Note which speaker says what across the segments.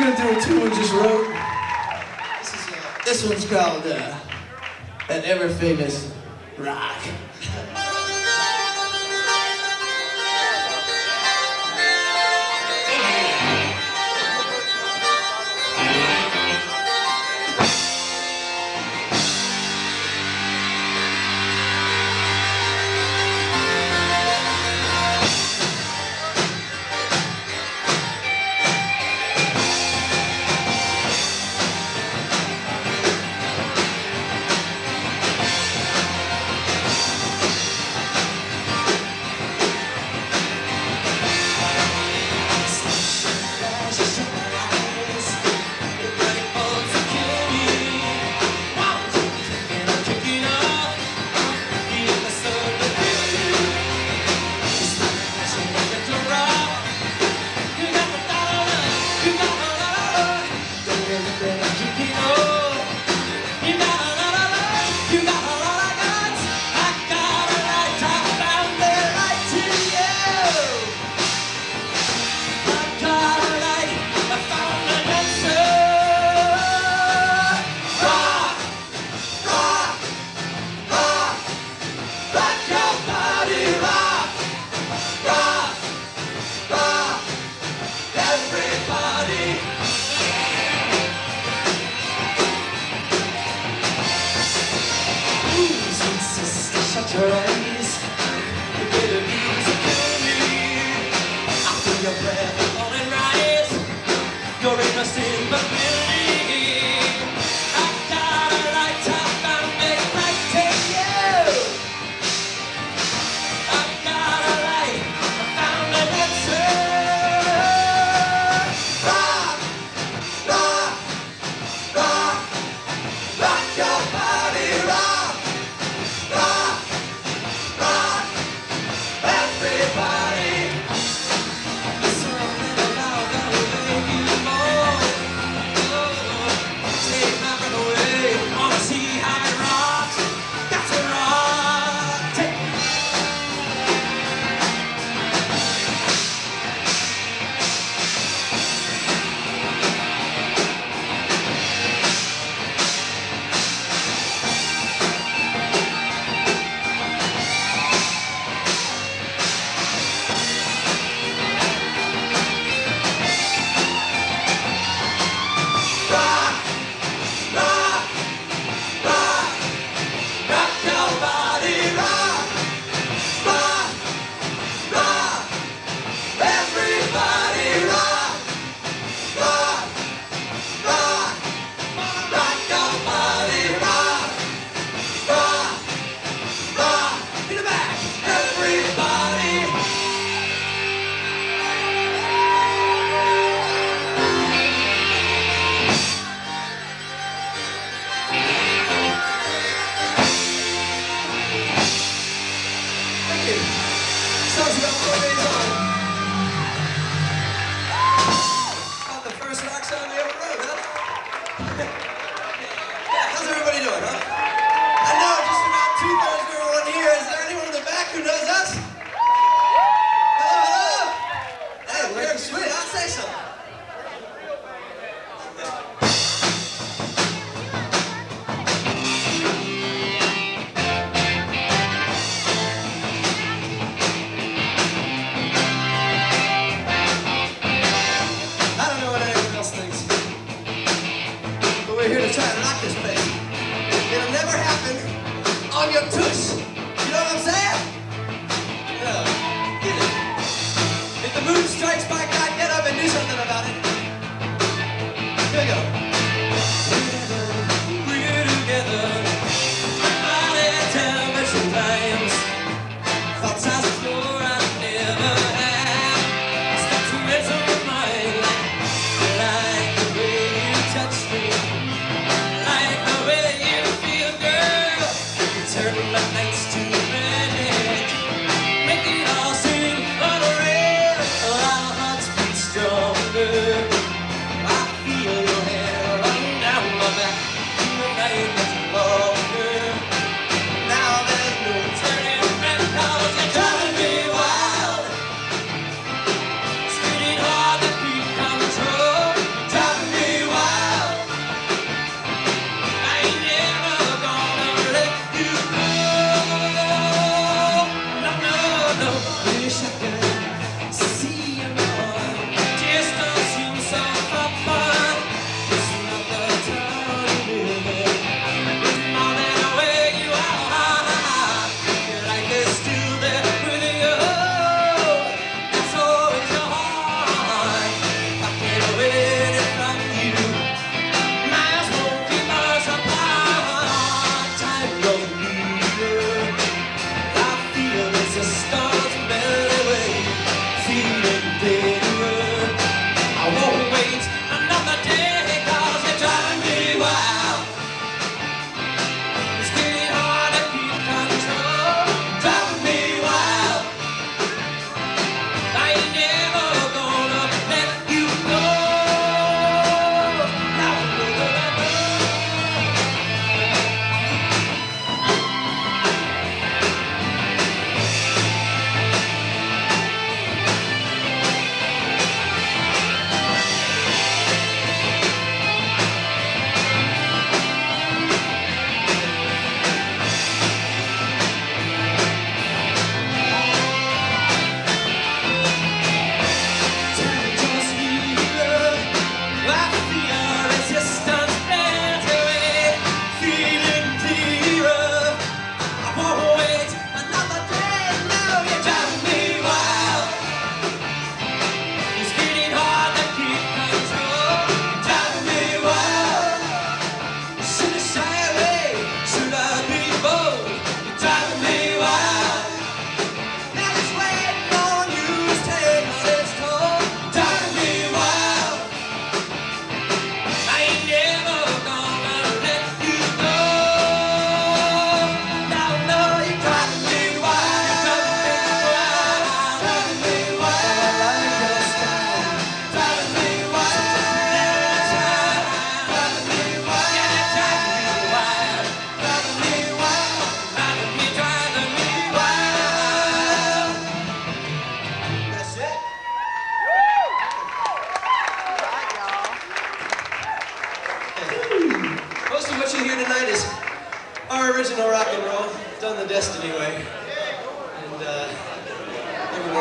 Speaker 1: gonna do a tune we just wrote. This one's called An Ever Famous Rock.
Speaker 2: Shut your eyes, you better be security. I feel your breath fall and rise, your innocent ability. I got a light, I found it right to you. I got a light, I found an answer. Rock, rock, rock, rock your body, rock, rock. Everybody, something about that will make you more. Take my breath away. Wanna see how it rocks? That's a rock. Take how's everybody doing, huh? I know just about 2/3 of everyone here. Is there anyone in the back who knows us? Hello, hello? Hey, we're sweet. I'll say something. I don't know what anyone else thinks, but we're here to try and rock this place. It'll never happen on your tush. You know what I'm saying?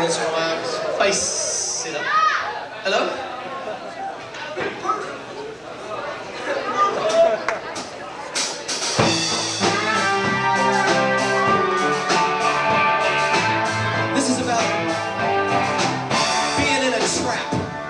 Speaker 1: audience around. Face it up. Hello? This is about being in a trap.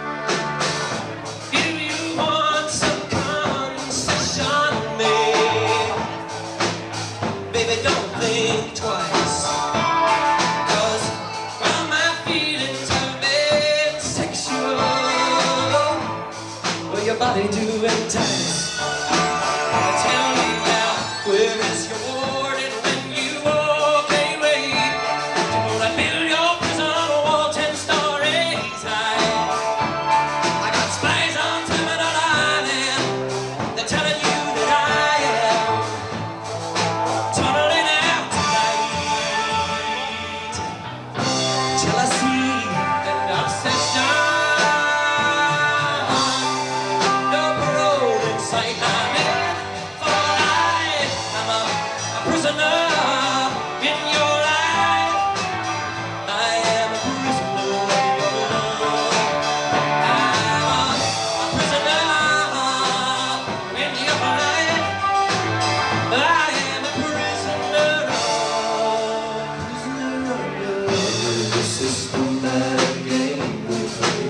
Speaker 2: If you want some concession made, baby, don't think twice. 'Cause well, my feelings have been sexual. Will your body do entice? Tell me now, where is your warden when you walk away? You wanna build your prison wall 10 stories high. I got spies on Terminal Island. They're telling you that I am tunneling out tonight. Jealousy and obsession. No parole in sight. I'm in for life. I'm a prisoner in your life. I am a prisoner of your love. I'm a prisoner in your life. I am a prisoner of your love.
Speaker 3: The systematic game we play.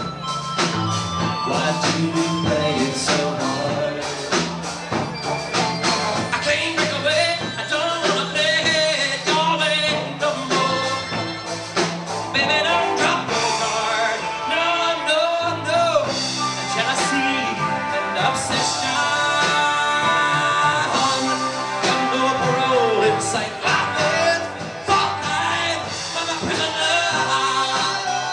Speaker 3: Why do we play it so hard?
Speaker 2: I can't break away. I don't wanna play your way no more. Baby, don't drop your guard. No, no, no. Jealousy and obsession. Got no parole in sight. I'm in for life. I'm a prisoner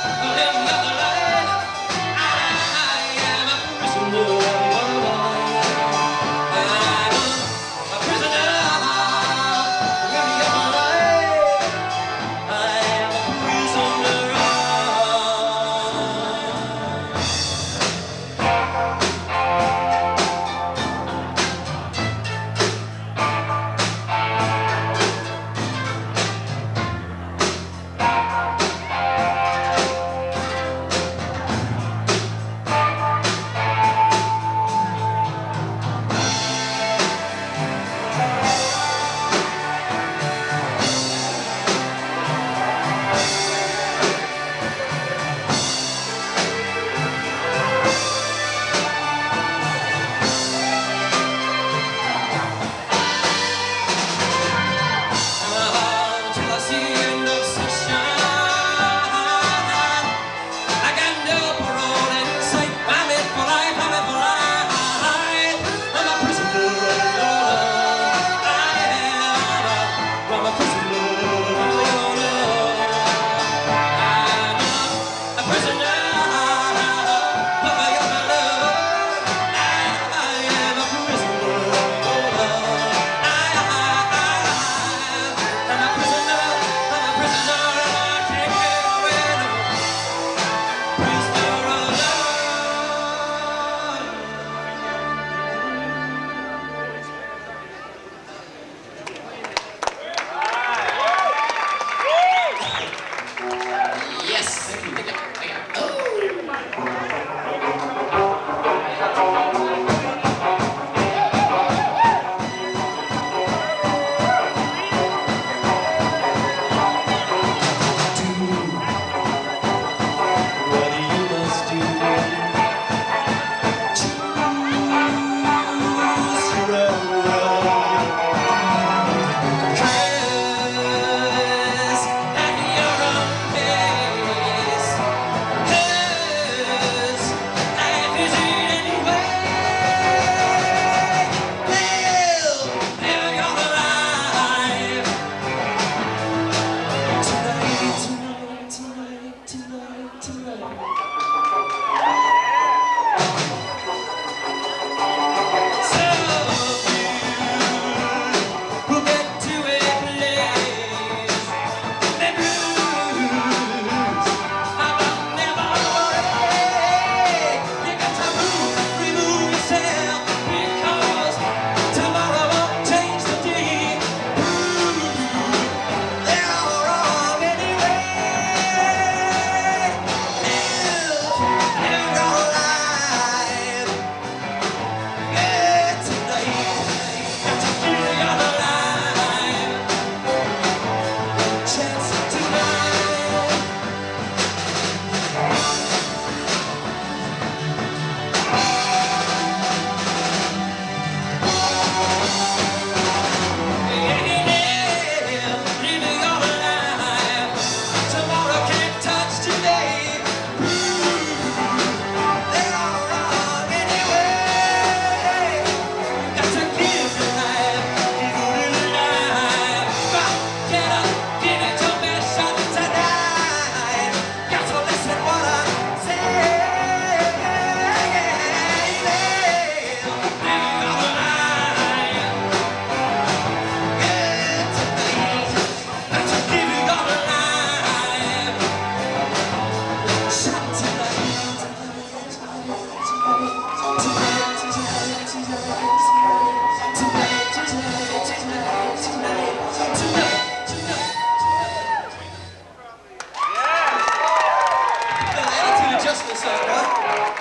Speaker 2: yourselves, bud.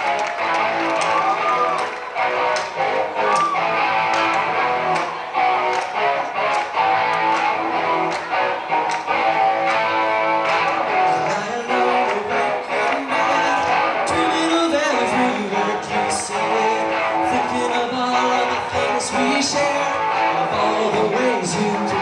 Speaker 3: We share of all the ways you do.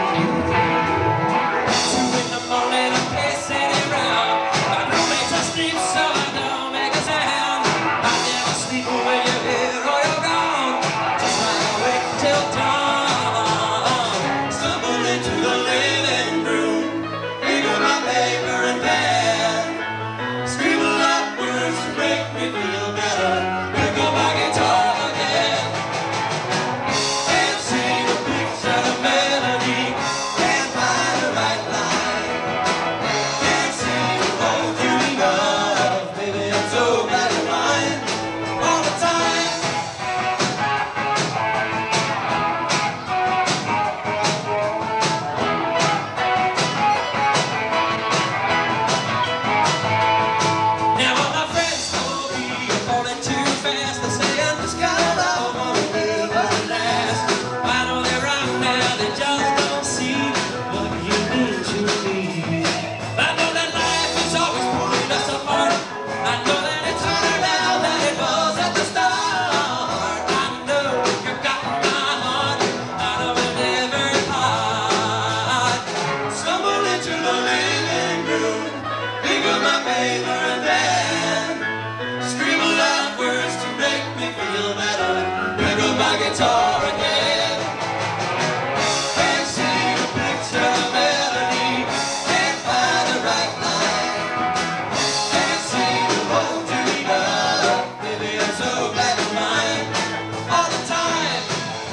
Speaker 2: 2 in the morning, I'm pacing around. My roommate's asleep, so I don't make a sound. I never sleep when you're here or you're gone. Just lie awake till dawn. Stumble into the living room, pick up my paper and pen, scribble up words to make me feel better. Pick up my guitar again. Guitar again. Can't see the picture, the melody, can't find the right line. Can't seem to hold you enough. Baby, I'm so glad you're mine all the time.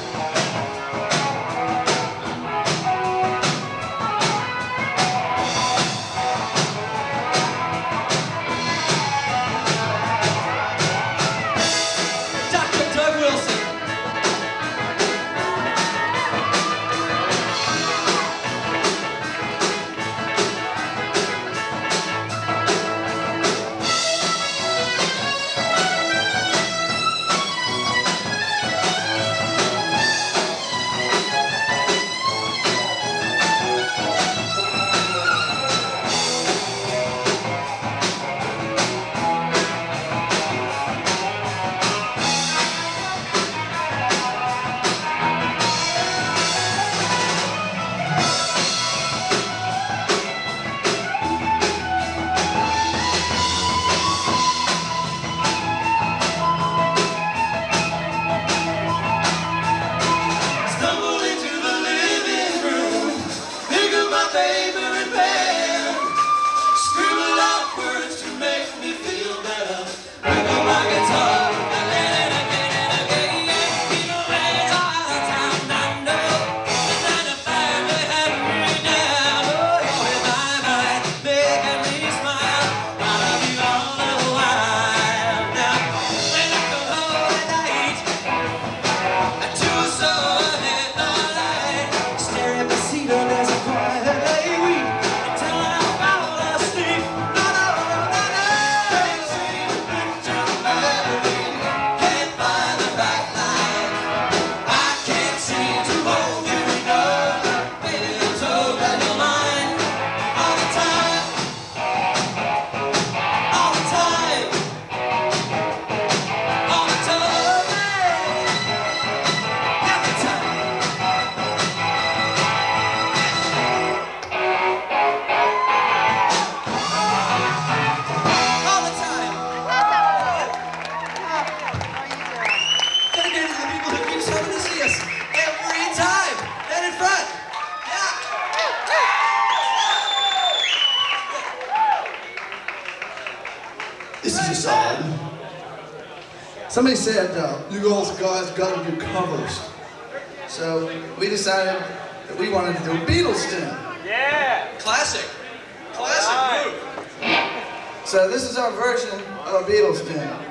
Speaker 2: Dr. Doug Wilson.
Speaker 1: This is a song. Somebody said, you guys got to do covers. So we decided that we wanted to do a Beatles tune.
Speaker 2: Yeah! Classic. Classic group.
Speaker 1: So this is our version of a Beatles tune.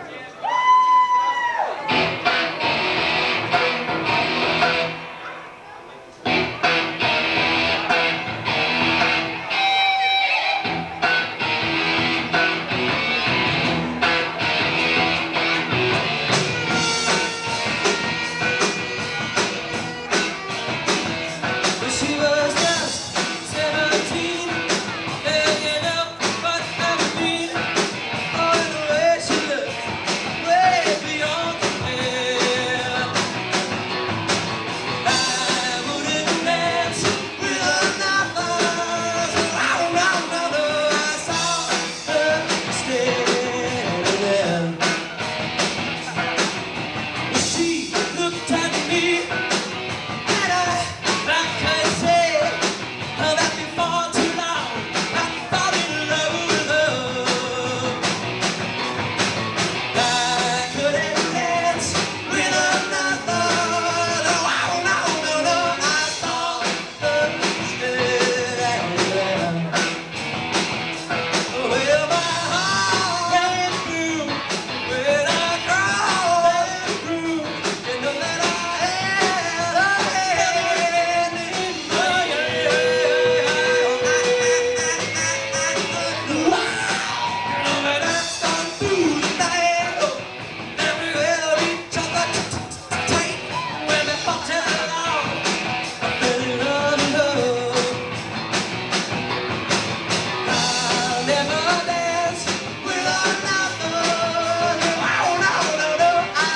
Speaker 3: never dance with another. Oh, no, no, no,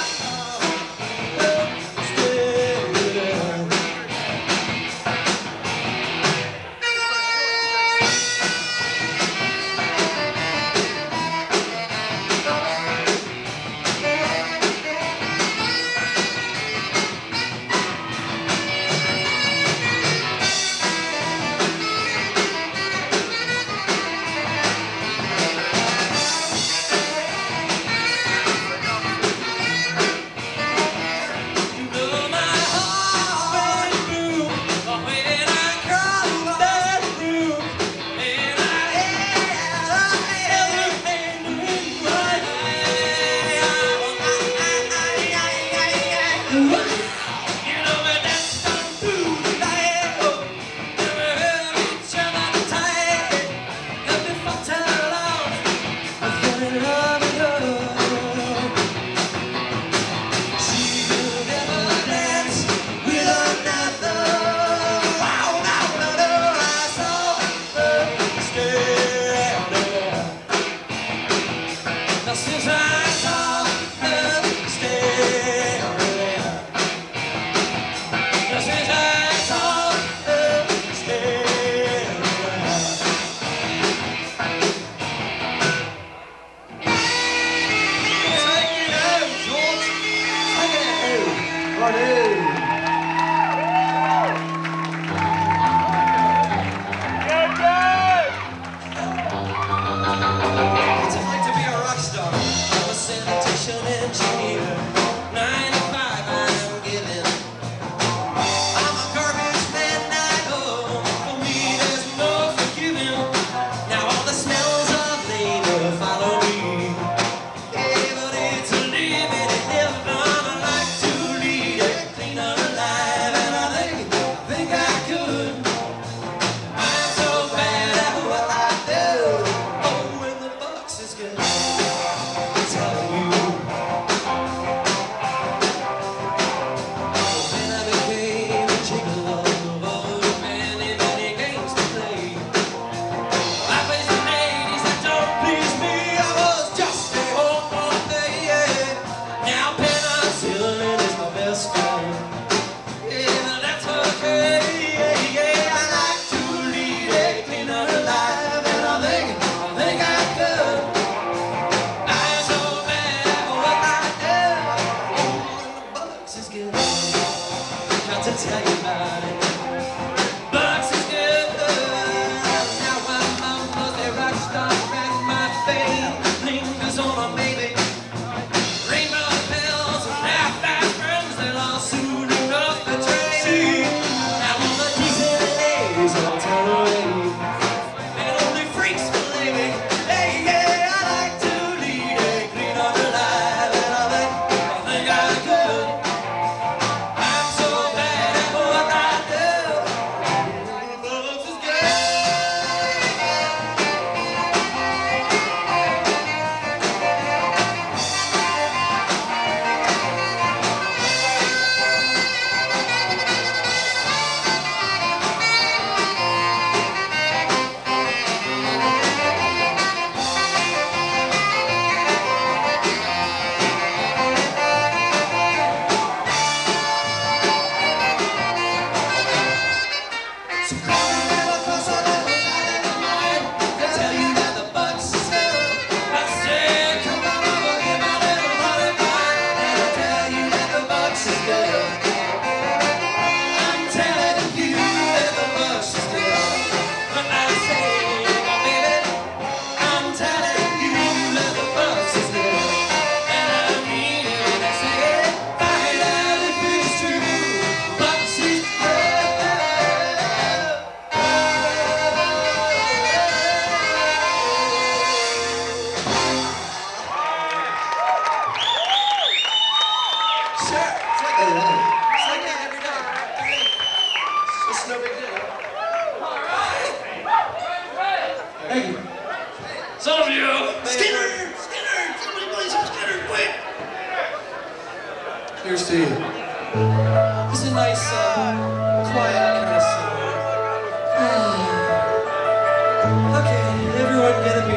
Speaker 1: Here's to you.
Speaker 3: This is a nice, quiet kind of song. Okay, everyone get a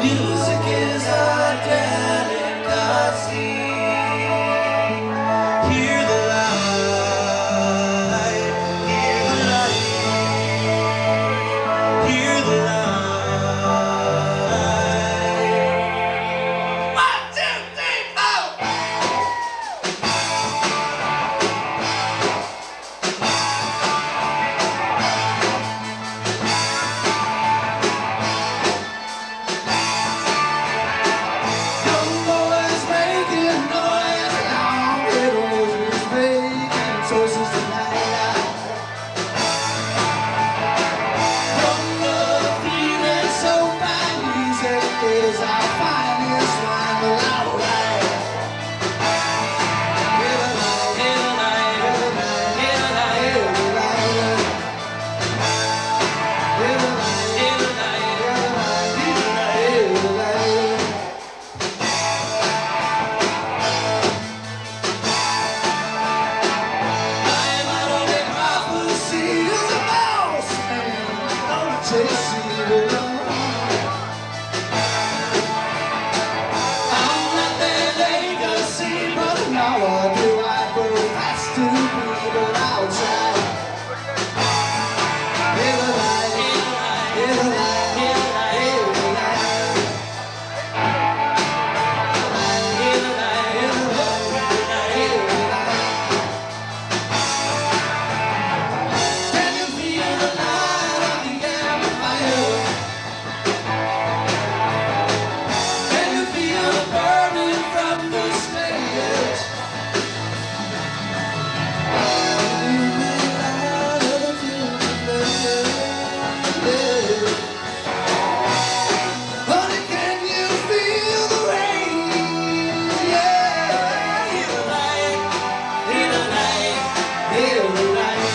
Speaker 3: Music is a delicacy. Hear the light, hear the light, hear the light. 1, 2, 3, 4. Is our finest wine, the loud light. Hear the light, hear the light, hear the light, hear the light, hear the light, hear the light, hear the light, hear the light. I'm out of the prophecy of the mouse, and I'm chasing the love. Now I do I go fast to be, but I'll try. Hear the light, hear the light, hear the light, hear the light, hear the light, hear the light, hear the light. Can you feel the light of the amplifier? Can you feel the burning from the stage? Honey, can you feel the rain? Yeah, hear the light, hear the light, hear the light,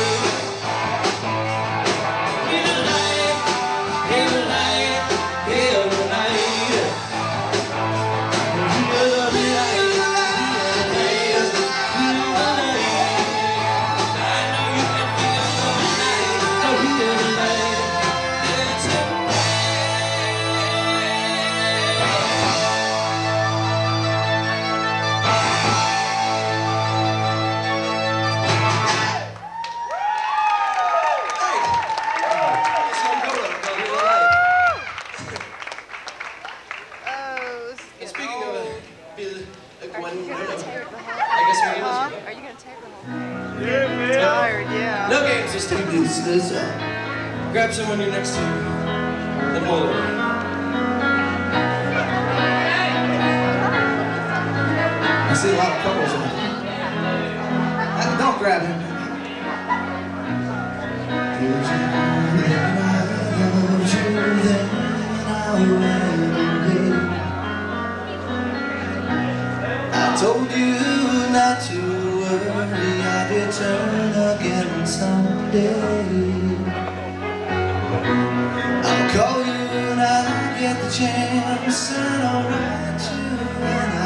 Speaker 3: hear the light, hear the light, hear the light, hear the
Speaker 4: Are you gonna take the whole thing? Yeah, tired, yeah.
Speaker 3: No games this time. Grab someone you're next to. Then hold it.
Speaker 1: I see a lot of couples in it. Don't grab him.
Speaker 3: I told you not to worry, I'd return again someday. I'll call you when I get the chance, and I'll write you when I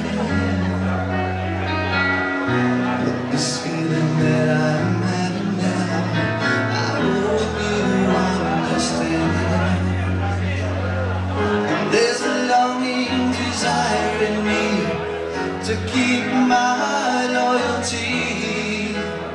Speaker 3: can. But this feeling that I'm having now, I hope you understand. And there's a longing desire in me to keep my loyalty,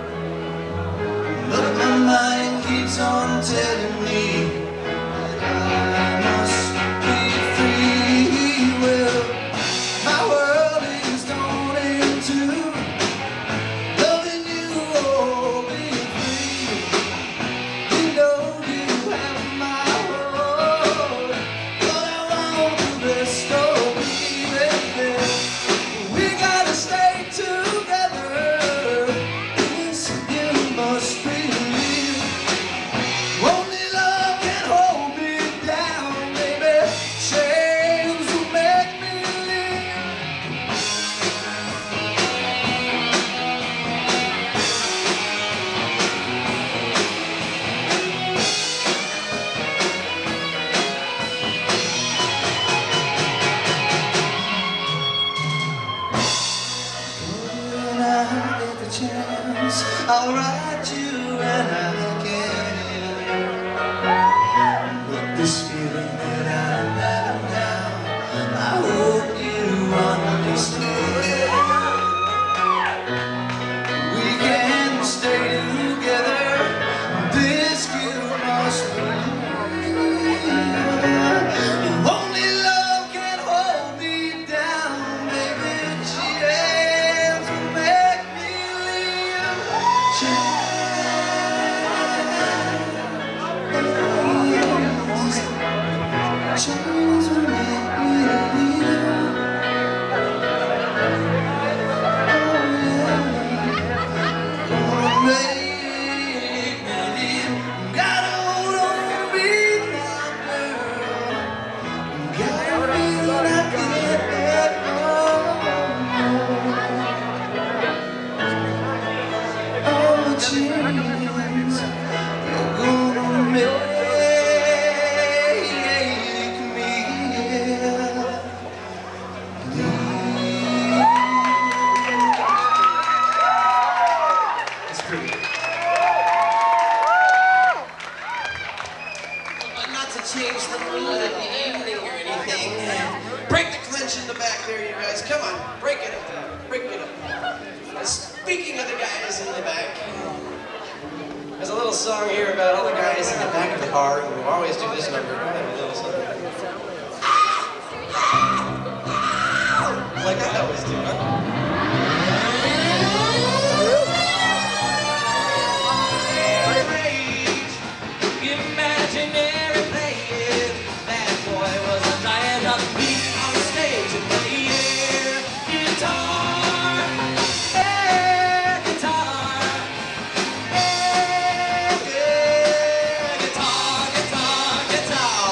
Speaker 3: but my mind keeps on telling me that I must be free. Well, my world is torn in two, loving you, oh, being free. You know you have my heart, but I want to restore me, baby. We gotta stay together. This you must believe. Only love can hold me down, baby. Chains will make me live.
Speaker 5: come on, break it up, break it up. Speaking of the guys in the back, there's a little song here about all the guys in the back of the car who always do this number. Go ahead, a little something. Like I always do, huh?
Speaker 2: Imaginary playing. That boy was a giant upbeat on the stage and playing guitar. Air guitar. Air guitar, guitar, guitar.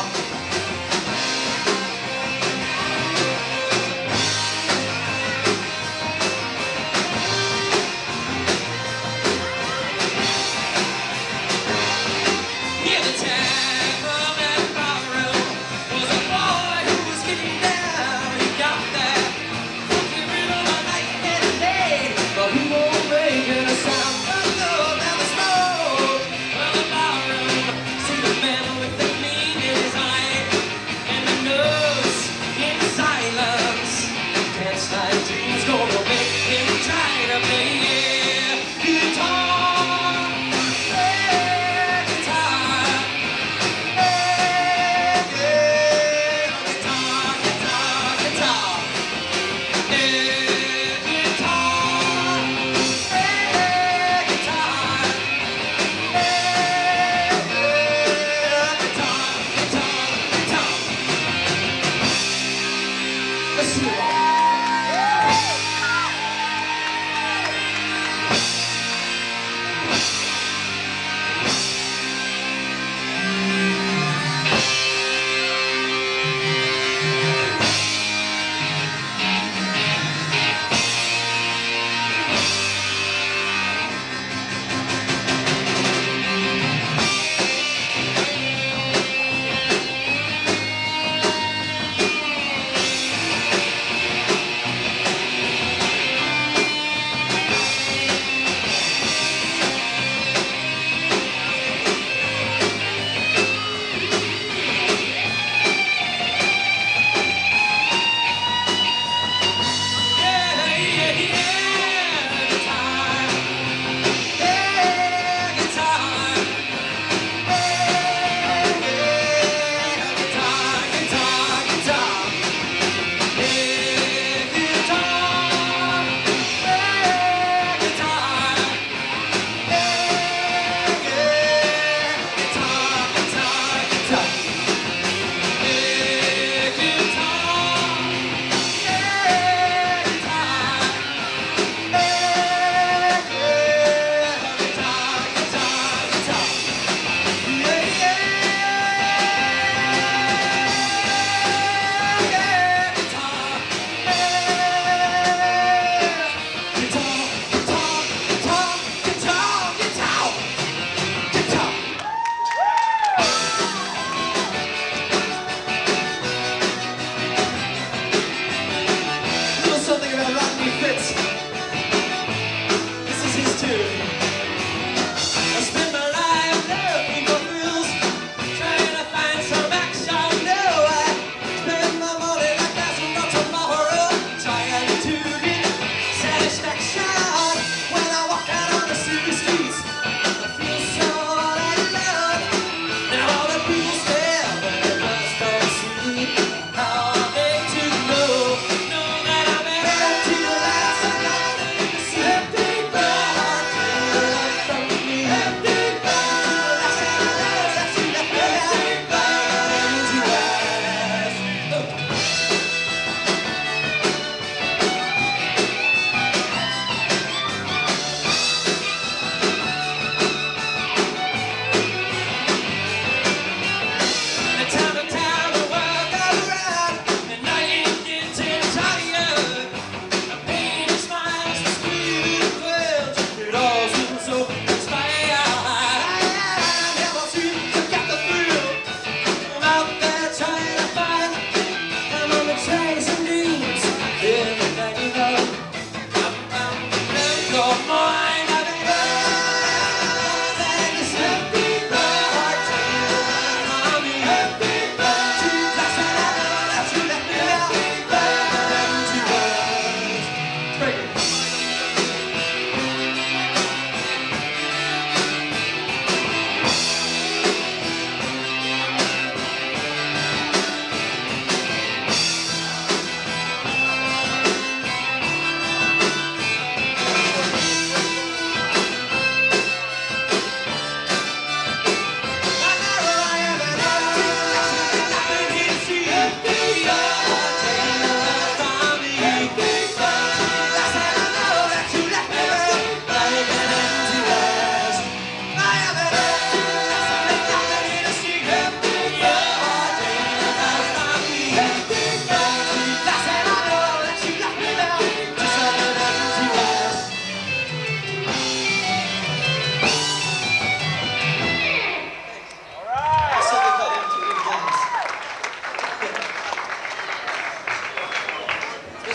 Speaker 2: Near the tag of that ballroom was a boy who was getting down. He got that funky rhythm of night and day, but he won't make it a sound. But no, down the smoke of the ballroom, see the man with the gleam in his eye and the nose in silence. Dance like dreams gonna make him try to play guitar.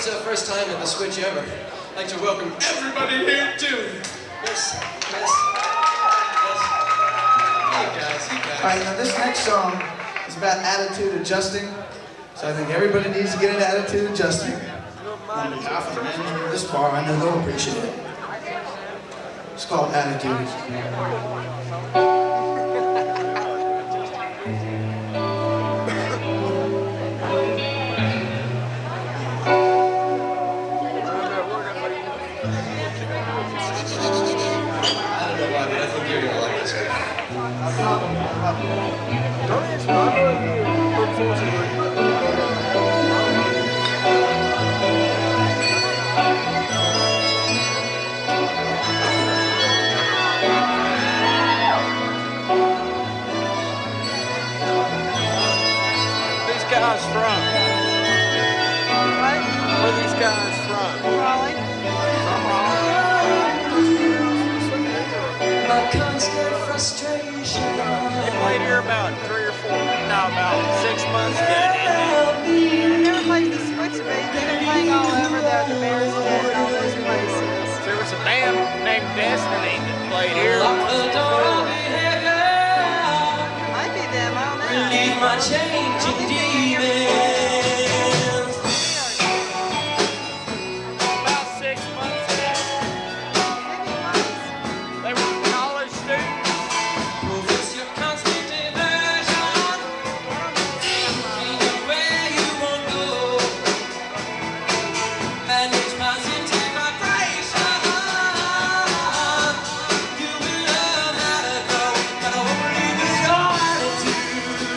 Speaker 5: it's the first time at the Switch ever, I'd like to welcome everybody here too. Yes, yes, yes. You guys.
Speaker 1: All right, now this next song is about attitude adjusting. So I think everybody needs to get an attitude adjusting. On behalf of the management of this bar, I know they'll appreciate it. It's called Attitude.
Speaker 6: Guys from? What? Where are these guys from?
Speaker 4: Raleigh.
Speaker 6: From Raleigh?
Speaker 2: My constant frustration.
Speaker 6: They played here about 3 or 4, no, about 6 months ago.
Speaker 4: They never played the Switch Bait. They've been playing all over the Bears Den and all those places.
Speaker 6: There was a band named Destiny that played here.
Speaker 2: Lock the door on me, hey girl.
Speaker 4: Might be them, I don't know.
Speaker 2: Relieve my changing demons.
Speaker 6: About 6 months ago. They were college students.
Speaker 2: Profess your constant diversion. Anywhere you won't go. Manage positive vibration. You will learn how to grow. But I won't believe in your attitude.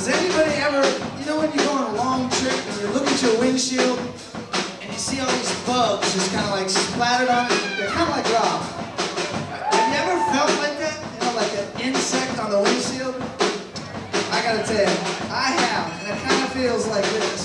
Speaker 1: Does anybody ever, you know when you go on a long trip and you look at your windshield and you see all these bugs just kind of like splattered on it? They're kind of like rock. Have you ever felt like that? You know, like an insect on the windshield? I gotta tell you, I have, and it kind of feels like this.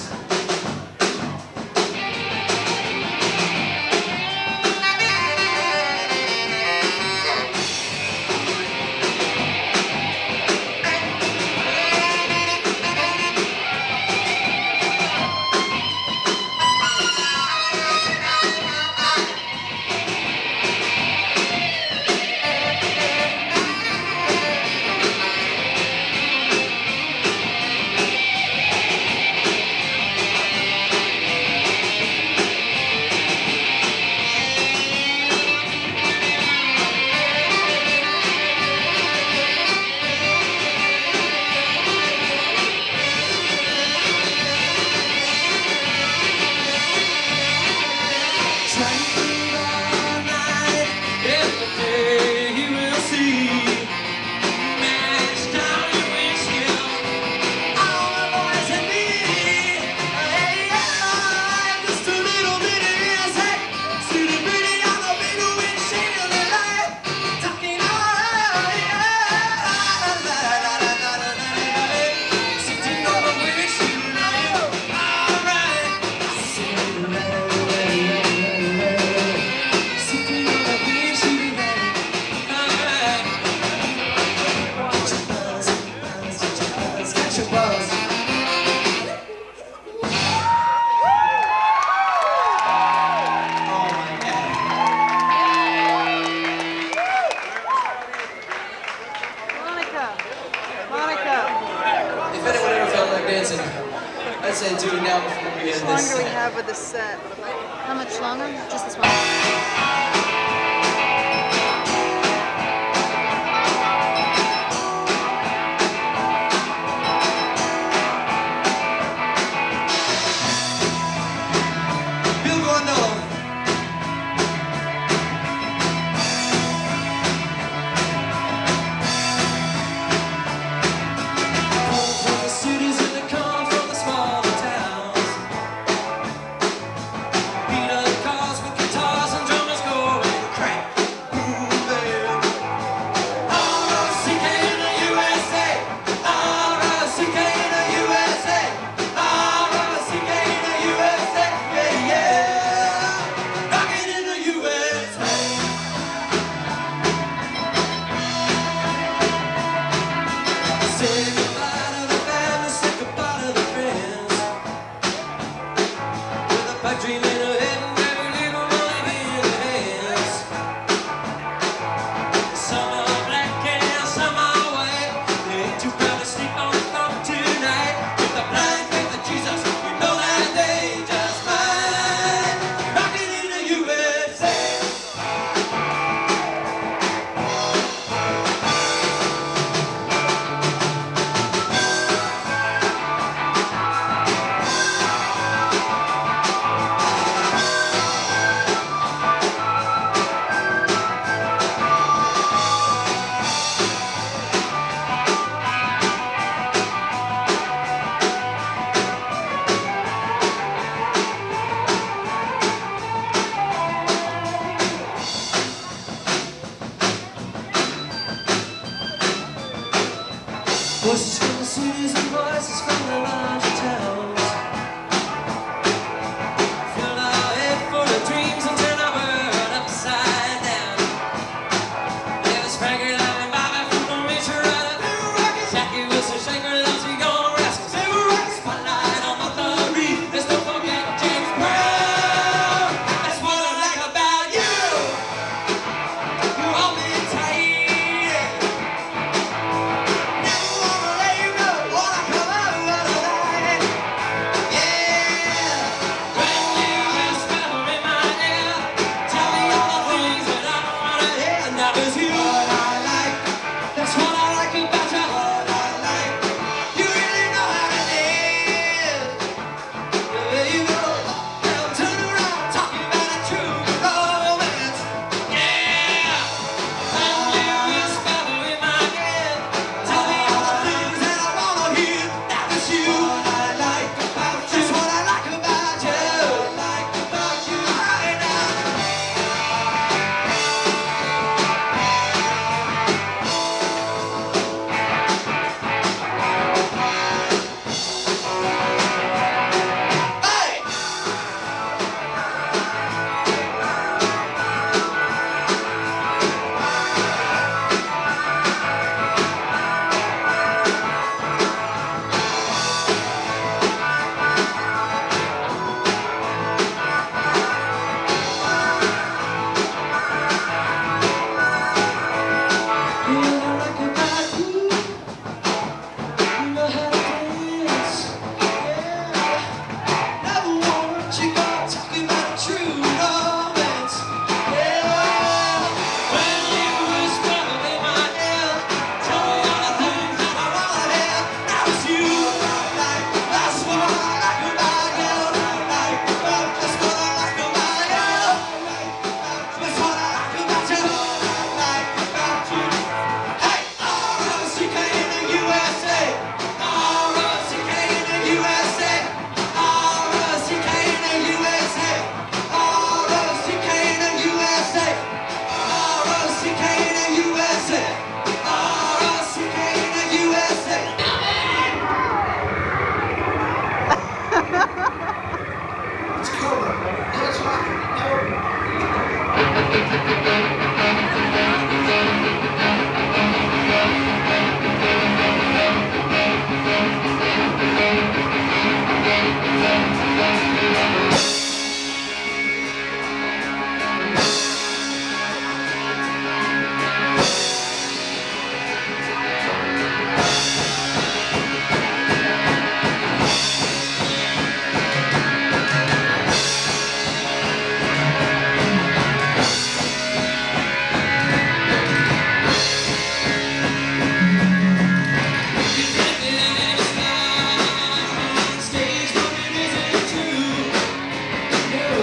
Speaker 5: Let's say do it now before we end this.
Speaker 4: How much longer do we have with this set? How much longer? Just this one.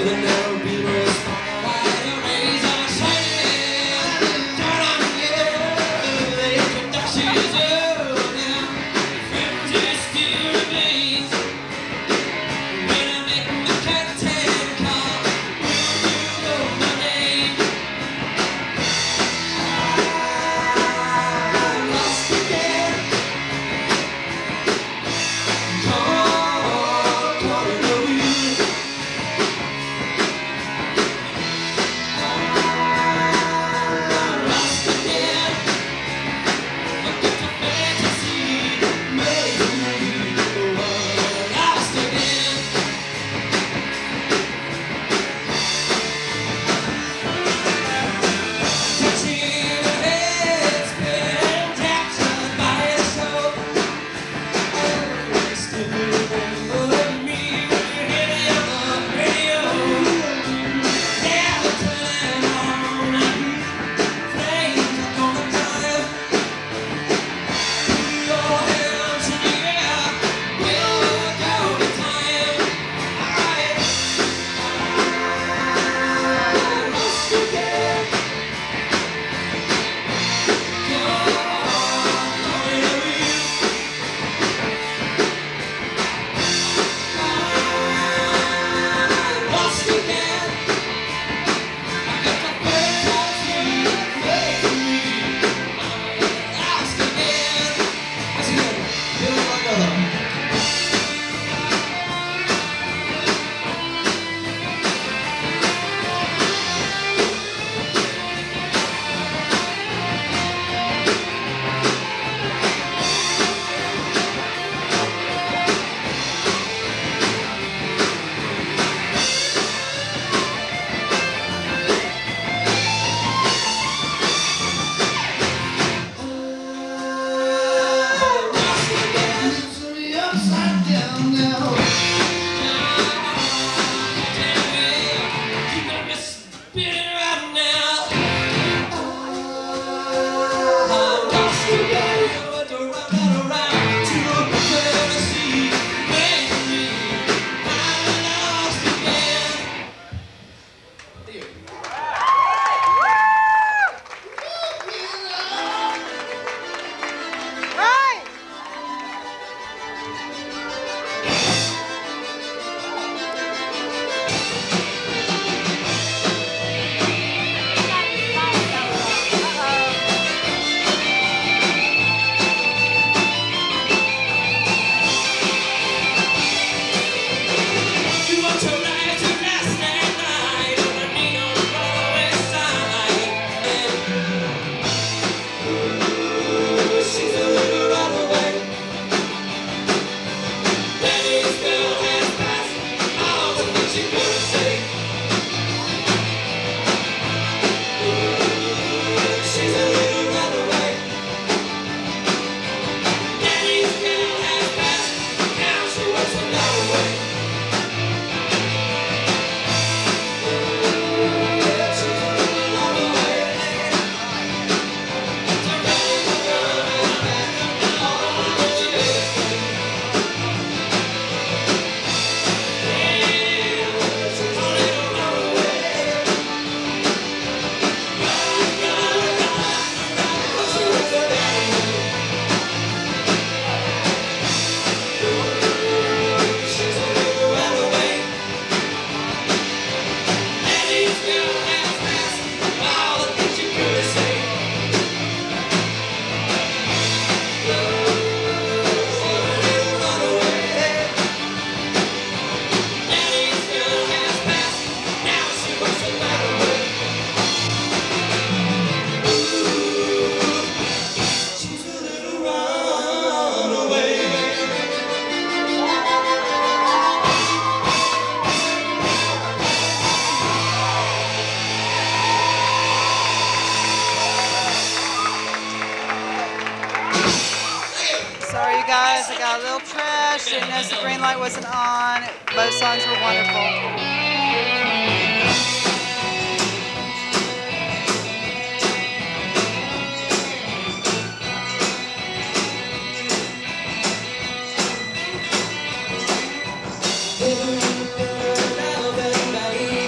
Speaker 4: guys. I got a little trash. Didn't notice the green light wasn't on. Both songs were wonderful.
Speaker 2: Alabama,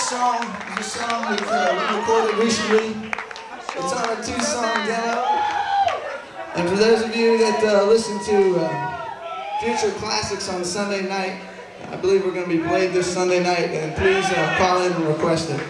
Speaker 1: song is a song that we recorded recently. It's on a 2-song demo. And for those of you that listen to Future Classics on Sunday night, I believe we're going to be played this Sunday night, and please call in and request it.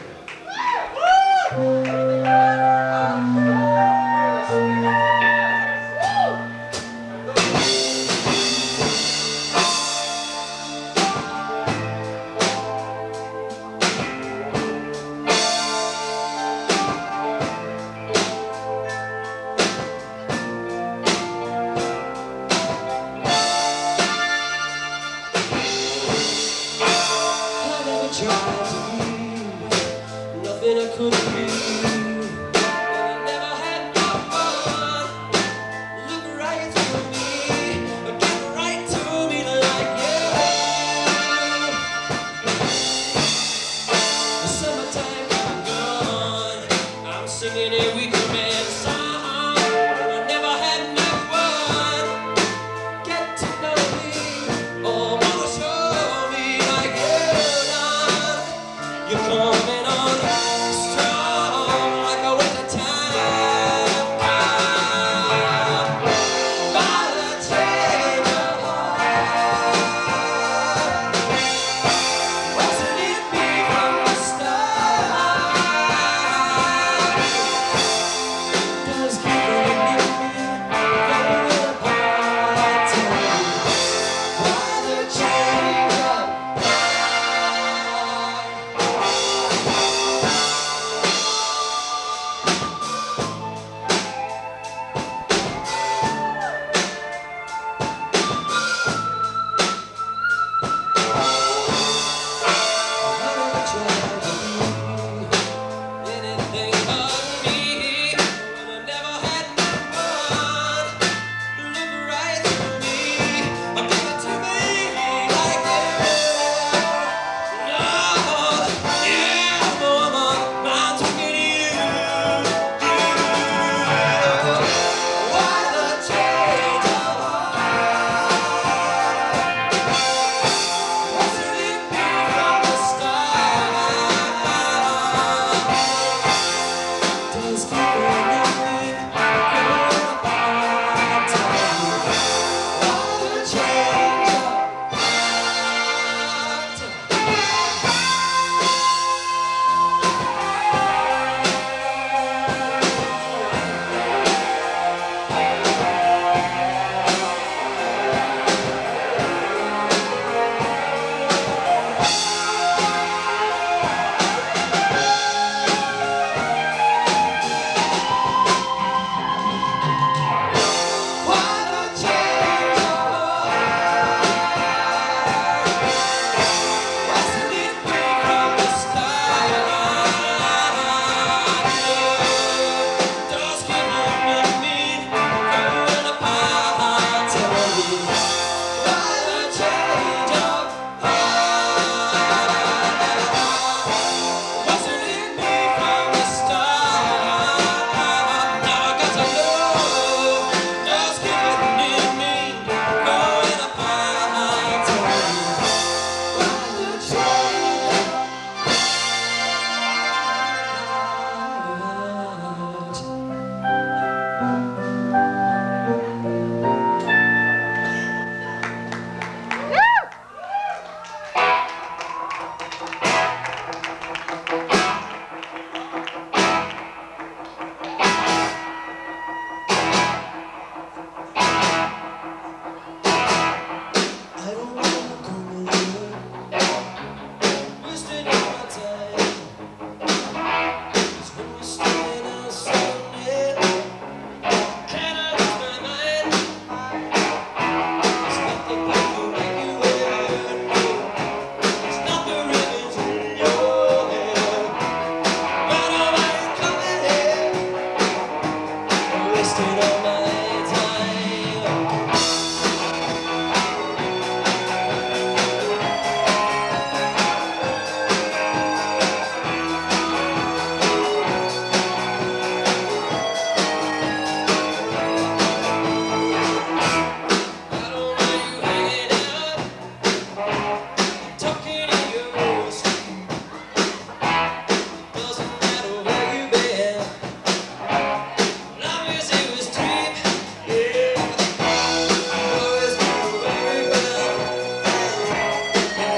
Speaker 2: Nothing I couldn't be, and I never had no fun. Look right through me, get right to me like you. The summertime I'm gone, I'm singing a weekend man song. I never had no fun. Get to know me, oh, wanna show me like you done. You're coming on strong.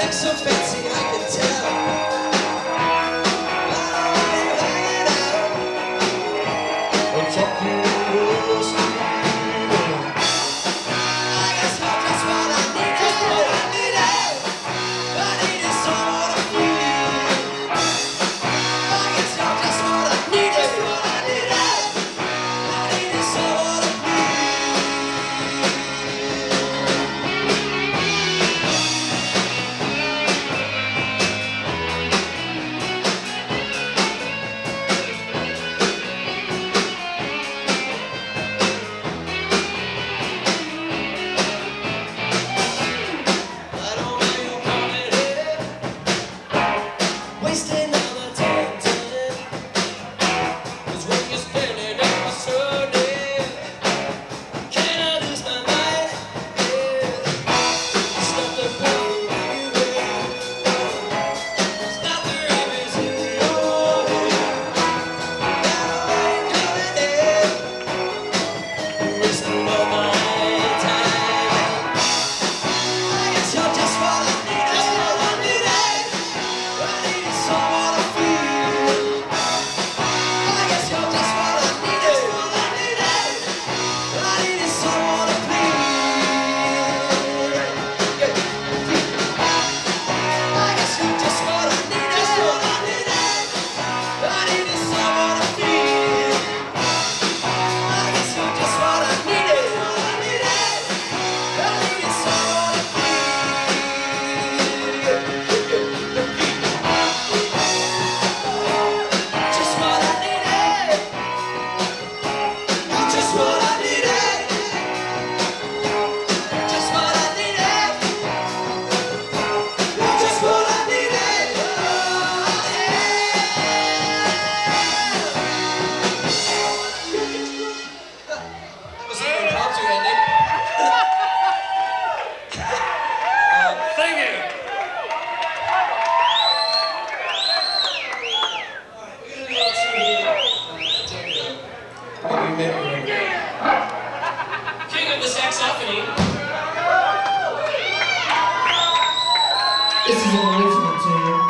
Speaker 2: act so fancy, I can tell. King of the saxophony.
Speaker 3: This is an original tune.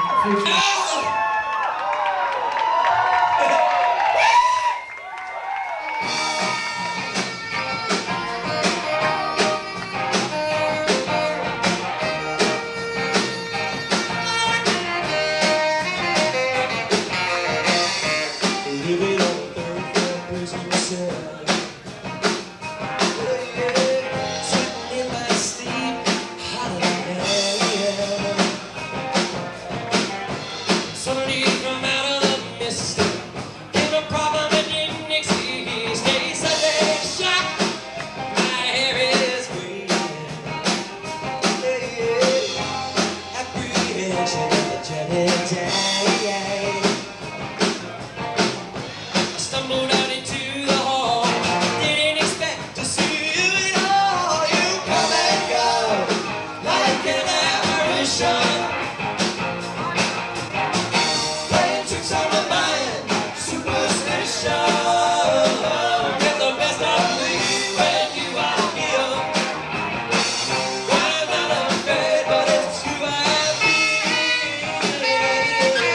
Speaker 2: Living on the third floor, prison cell. Sweating in my sleep, hotter than hell. Somebody from out of the mist gave a problem and didn't exist. They said they shot. My hair is green. Apprehension of the dreaded day. Stumbled out into the hall, didn't expect to see you at all. You come and go like an apparition, playing tricks on my mind, superstition. Get the best of me when you are here. I'm not afraid, but it's you I feel.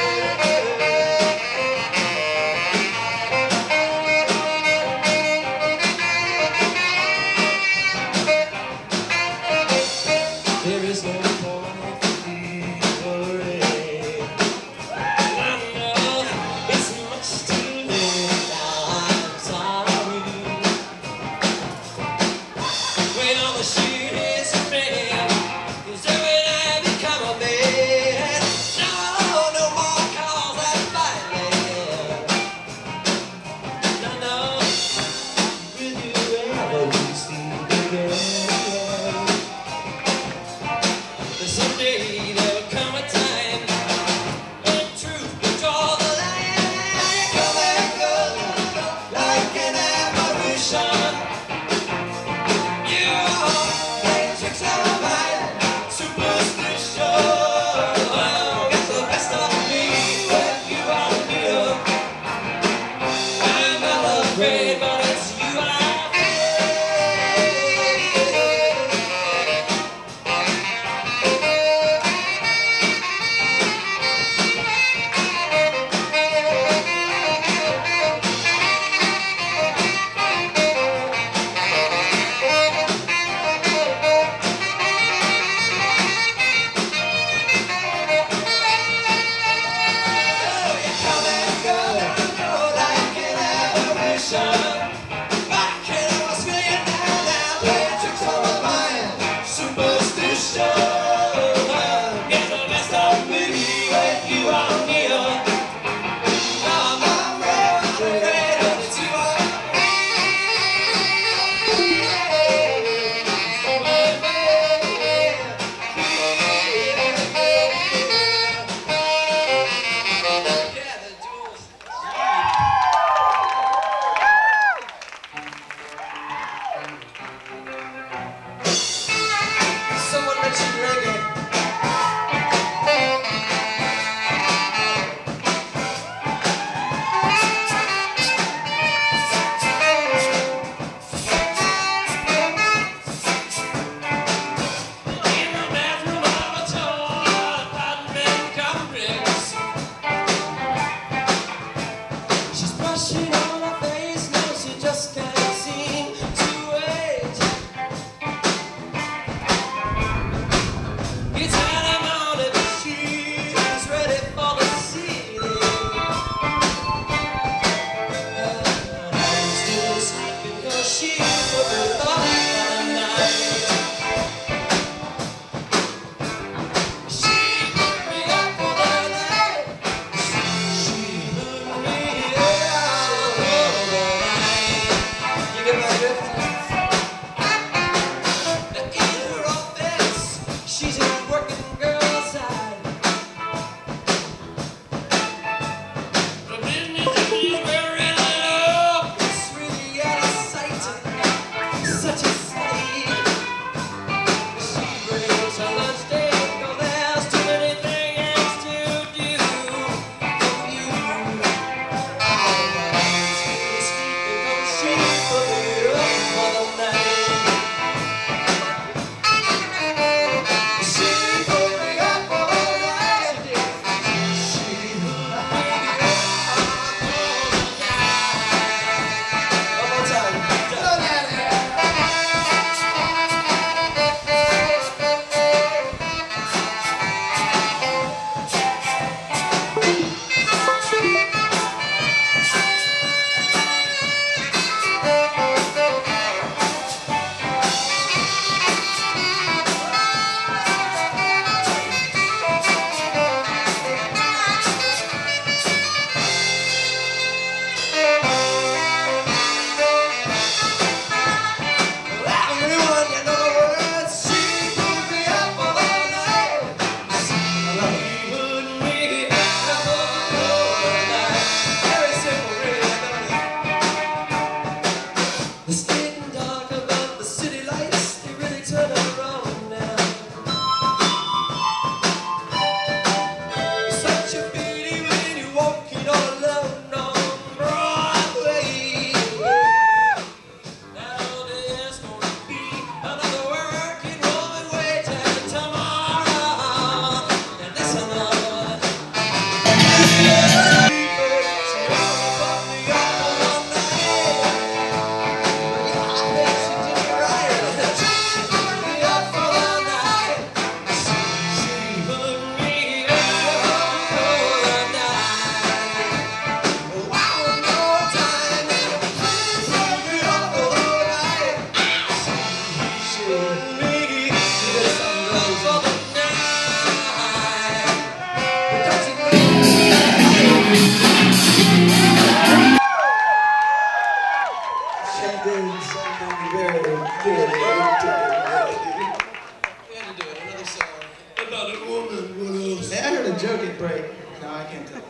Speaker 1: starting to joke it break. No, I can't tell.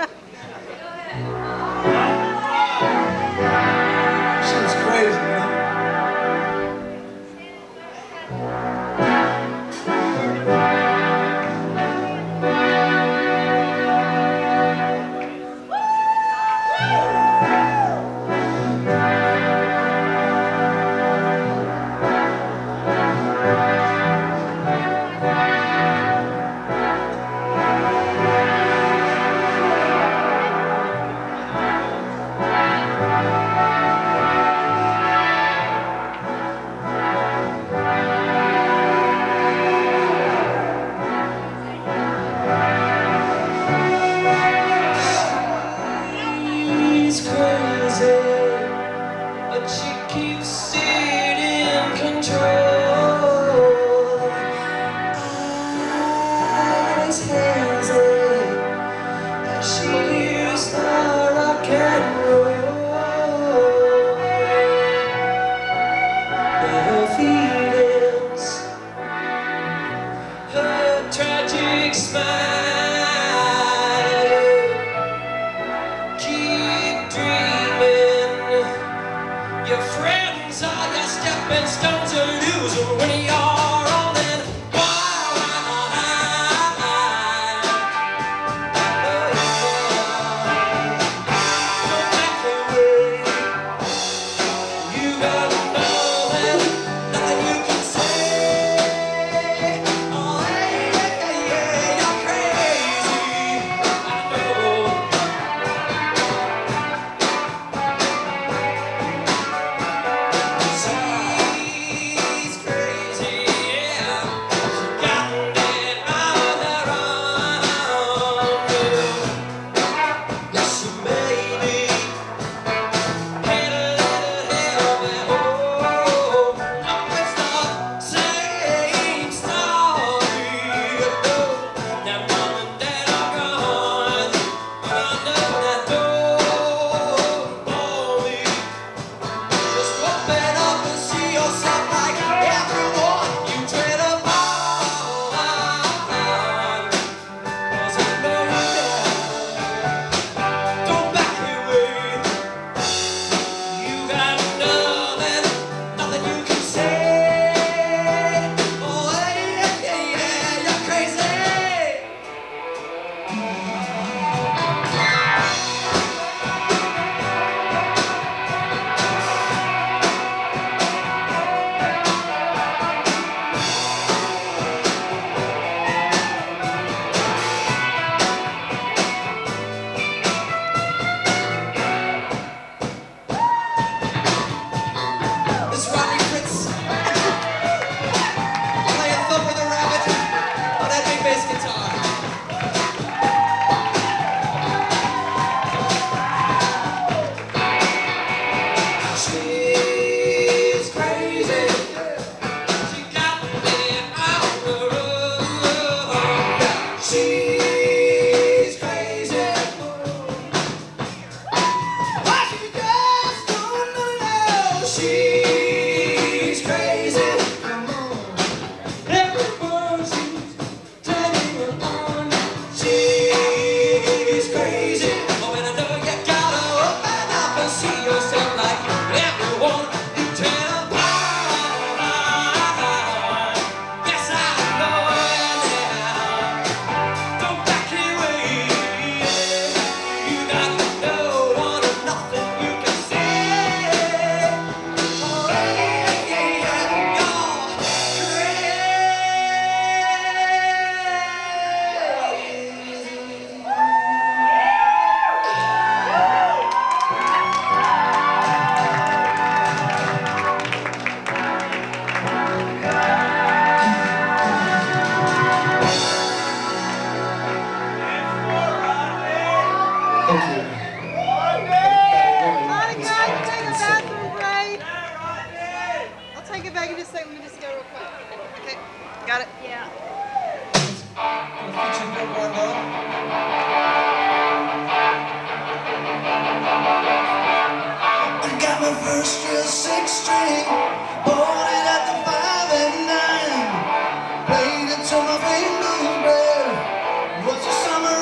Speaker 1: Shit's crazy, you know?
Speaker 2: Tragic smile. Keep dreaming. Your friends are your stepping stones to lose them when you're on and you gotta know that nothing you can say.
Speaker 4: Got it? Yeah.
Speaker 3: I got my first real 6-string, bought it at the 5 and 9, played it till my fingers bled. Was the summer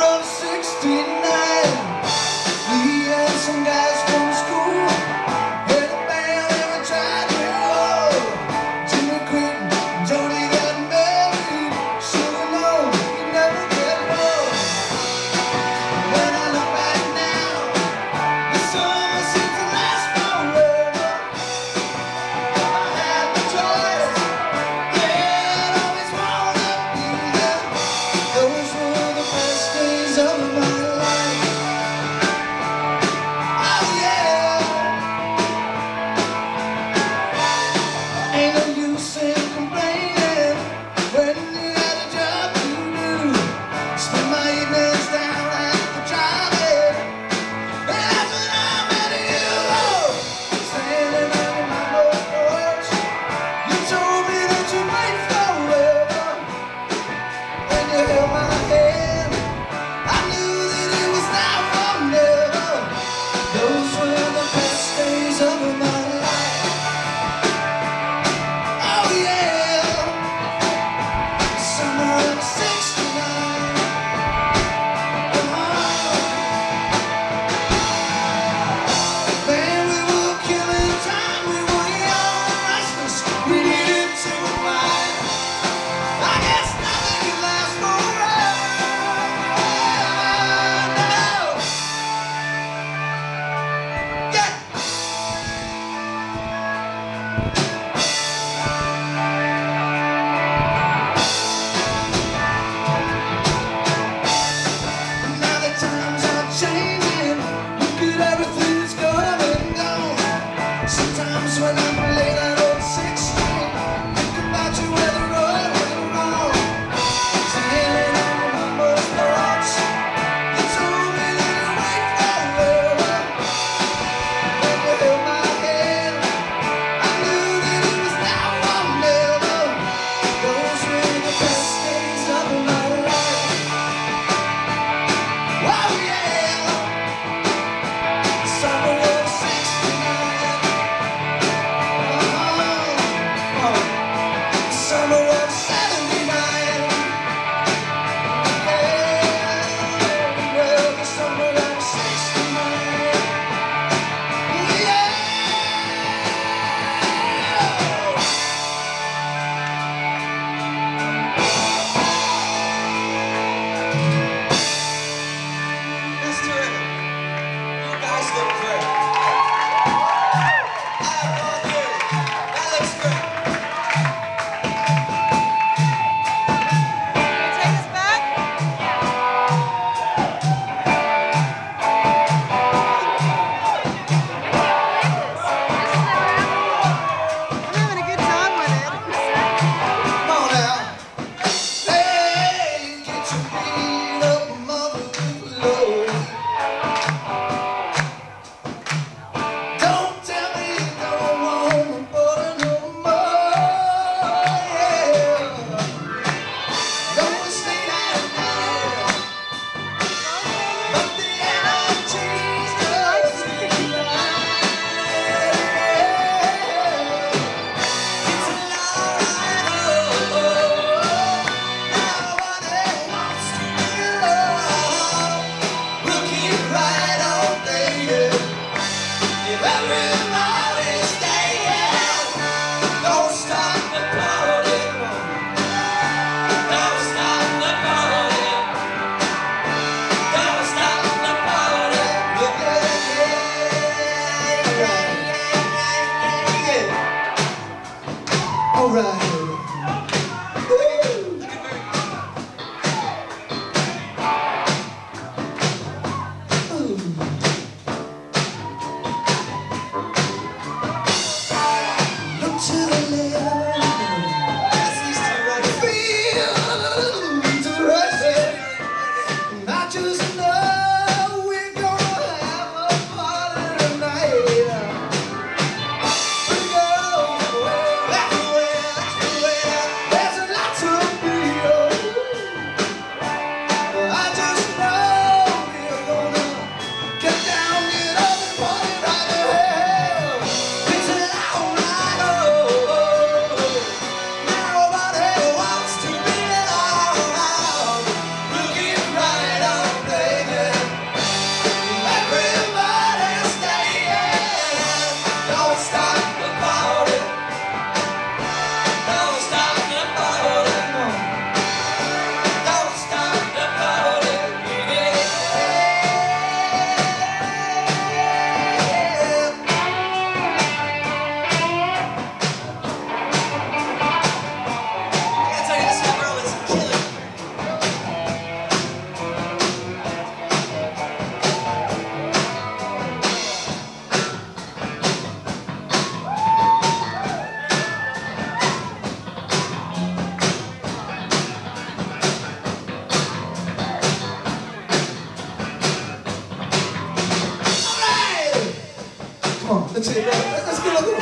Speaker 1: Let's see, let's get a little.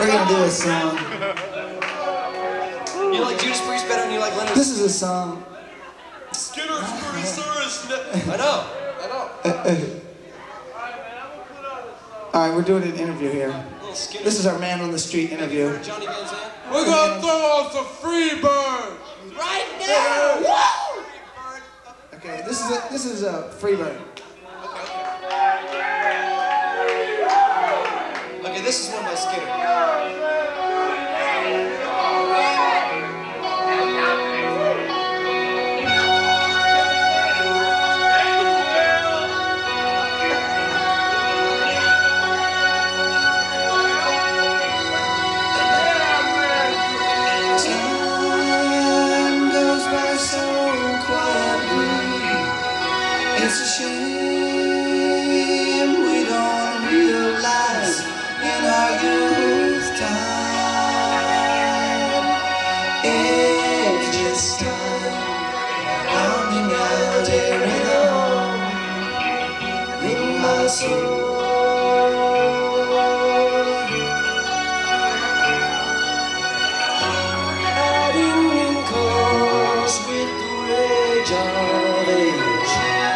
Speaker 1: We're gonna do a song.
Speaker 5: You like Judas Priest better than you like Leonard?
Speaker 1: This is a song.
Speaker 5: Skinner, I know.
Speaker 1: All right, we're doing an interview here.
Speaker 5: Little Skinner.
Speaker 1: This is our man on the street interview.
Speaker 5: Johnny Van Zandt.
Speaker 7: We're gonna throw out the free bird
Speaker 5: Right now! Woo!
Speaker 1: Okay, this is a free bird.
Speaker 5: Okay, this is one by Skinner.
Speaker 3: It's a shame we don't realize in our youth time. It's just time pounding out a rhythm in my soul. Adding wrinkles with the rage of age.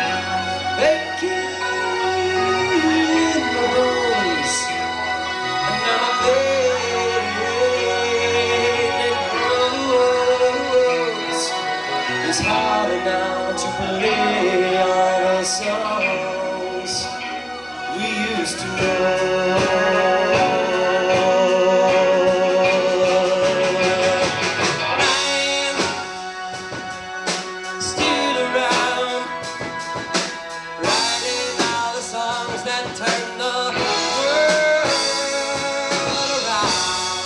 Speaker 3: It's harder now to play all the songs we used to know. I'm still around, writing all the songs that turn the world around.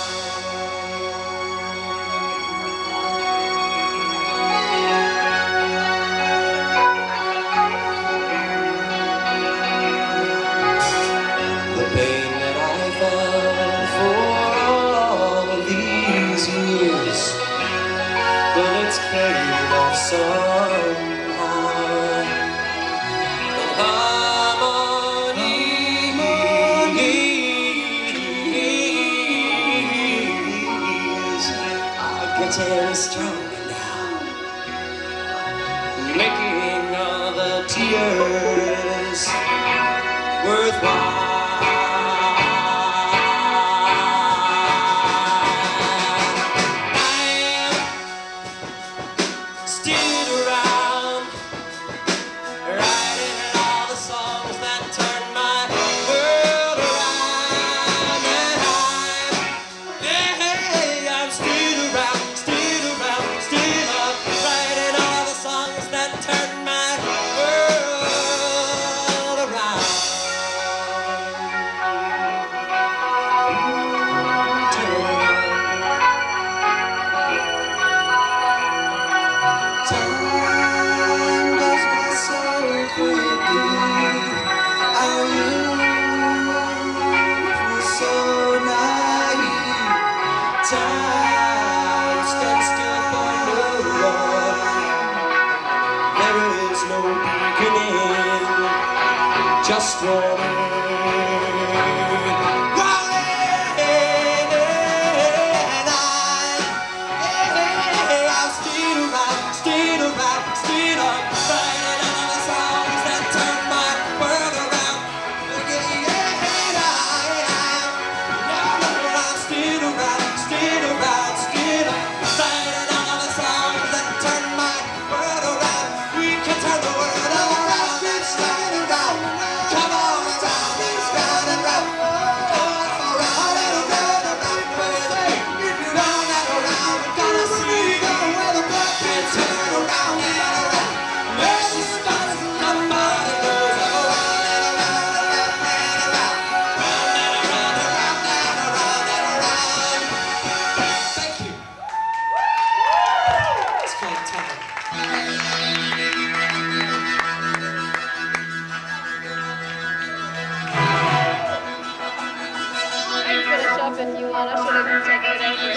Speaker 3: The pain that I felt for all these years, well, it's paid off somehow. And harmonies are getting stronger now, making all the tears worthwhile. Still around, writing all the songs that turn my world around. And I'm still around, still up, writing all the songs that turn my world around. Time goes by so quickly. Our youth was so naive. Time stands still for no one. There is no beginning, just one.
Speaker 4: If you want, I should have taken it over.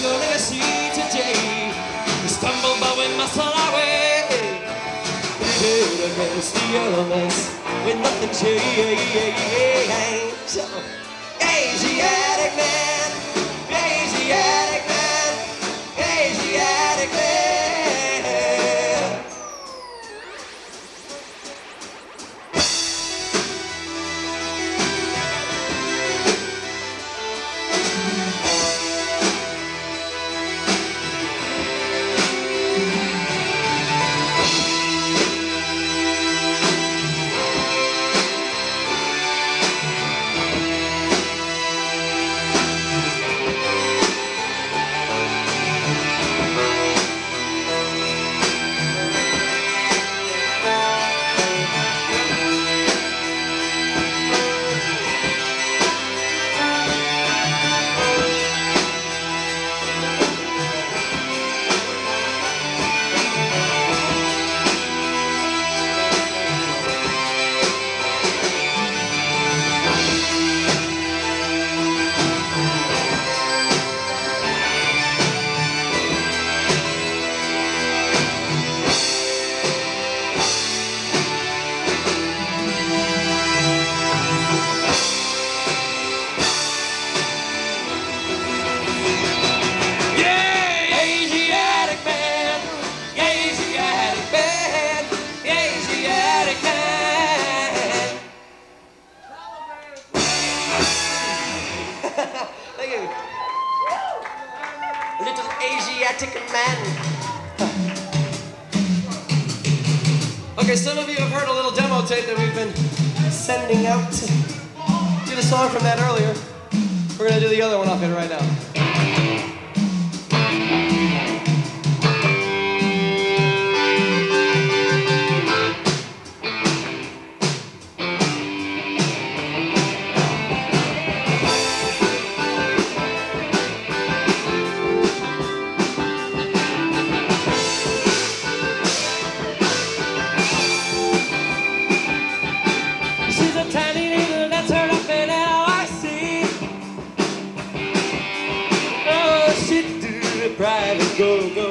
Speaker 2: you're gonna see today. We stumble but we muscle our way. Rebel against the elements with nothing change. Asiatic man, Asiatic man, Asiatic man. Thank you. Little Asiatic man. Okay, some of you have heard a little demo tape that we've been sending out. Did a song from that earlier. We're gonna do the other one off it right now. She's a tiny little dancer up in LIC. Oh, she do the private go-go.